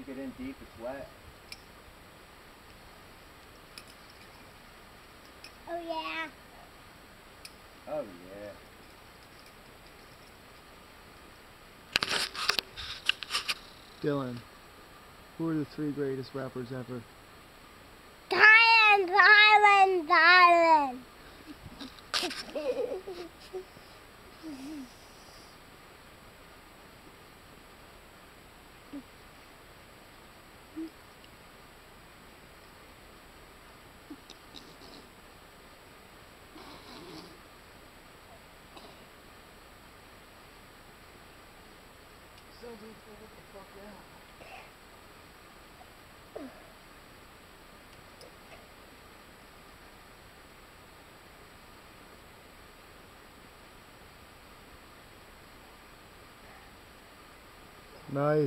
you get in deep, it's wet. Oh yeah. Oh yeah. Dylan, who are the 3 greatest rappers ever? Thailand, Thailand, Thailand. Somebody's gonna get the fuck out. Nice.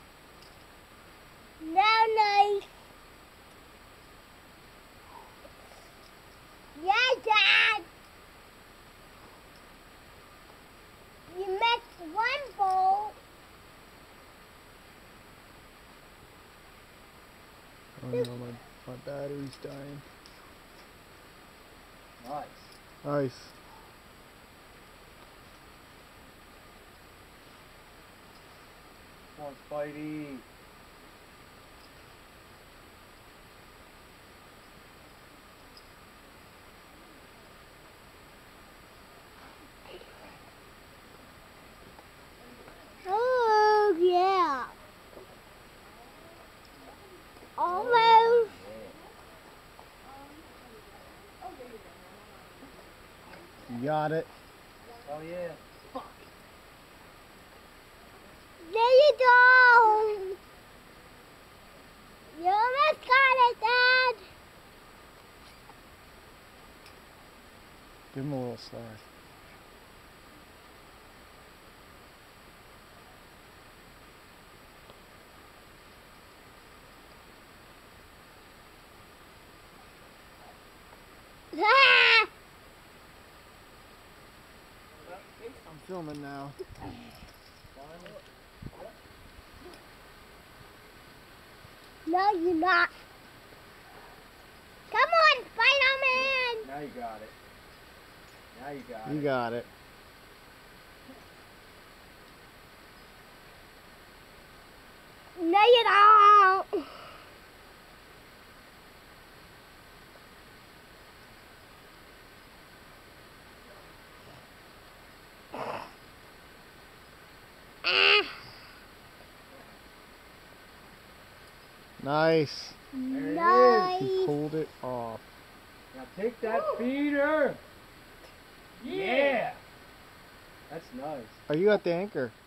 No, nice. Yeah, Dad. You missed one bowl. Oh no, my battery's dying. Nice. Nice. Come on, Spidey. Oh, yeah. Almost. You got it. Oh yeah. Fuck. There you go. You almost got it, Dad. Give him a little slack. Ah! I'm filming now. No, you're not. Come on, Spider-Man. Now you got it. Now you got it. You got it. No, you don't. Nice. There it Nice. He pulled it off. Now take that feeder. Yeah. That's nice. Oh, you got the anchor.